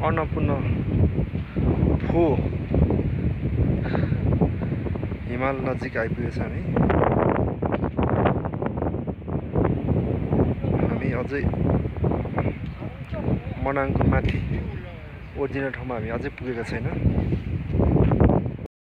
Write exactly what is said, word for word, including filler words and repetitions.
अन्नपूर्ण फो हिमाल नजिक आइपुगेछ हामी हामी अझै मनाङको माथि ओरिजिनल ठाउँमा हामी अझै पुगेका छैन।